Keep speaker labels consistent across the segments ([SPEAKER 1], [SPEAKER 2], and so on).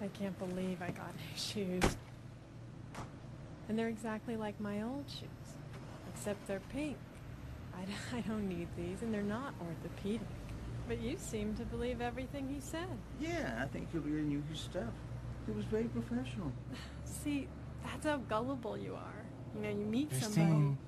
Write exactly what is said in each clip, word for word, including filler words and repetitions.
[SPEAKER 1] I can't believe I got new shoes. And they're exactly like my old shoes, except they're pink. I, I don't need these, and they're not orthopedic. But you seem to believe everything he said.
[SPEAKER 2] Yeah, I think he really knew his stuff. He was very professional.
[SPEAKER 1] See, that's how gullible you are. You know, you meet
[SPEAKER 3] Christine.
[SPEAKER 1] somebody...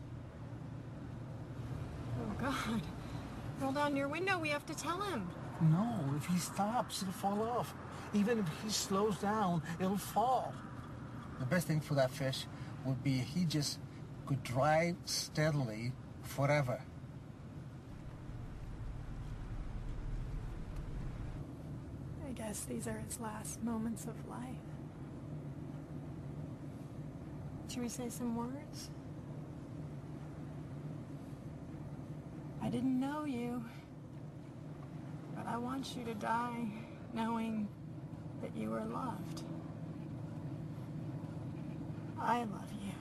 [SPEAKER 1] Oh, God. Roll down your window. We have to tell him.
[SPEAKER 3] No, if he stops, it'll fall off. Even if he slows down, it'll fall. The best thing for that fish would be if he just could drive steadily forever.
[SPEAKER 1] I guess these are his last moments of life. Should we say some words? I didn't know you, but I want you to die knowing that you are loved. I love you.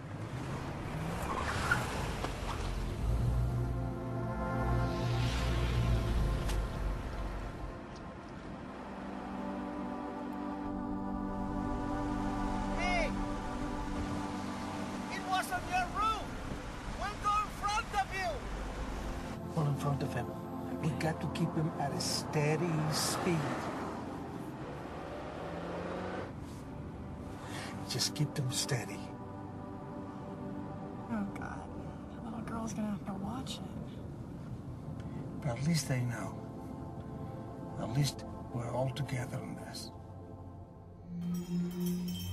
[SPEAKER 4] Hey! It was on your roof! We'll go in front of you!
[SPEAKER 3] Well, in front of him. We got to keep him at a steady speed. Just keep them steady.
[SPEAKER 1] Oh, God. The little girl's gonna have to watch it.
[SPEAKER 3] But at least they know. At least we're all together in this.